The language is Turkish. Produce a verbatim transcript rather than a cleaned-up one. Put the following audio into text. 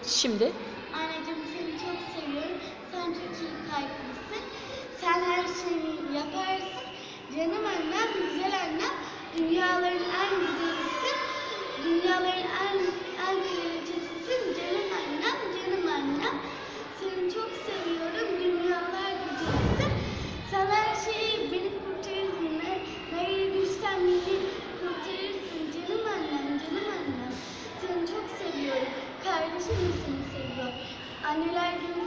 Şimdi Anneciğim seni çok seviyorum. Sen çok iyi kalplisin. Sen her şeyi yaparsın. Canım annem, güzel annem. Dünyaların en güzelisin. Dünyaların en en kraliçesisin. Canım annem, canım annem. Seni çok seviyorum. Dünyalar güzelisin. Sen her şeyi beni kurtarırsın. Ne- Nereye düşsem beni kurtarırsın. Canım annem, canım annem. Seni çok seviyorum. Kardeşim de seni seviyor. Anneler günü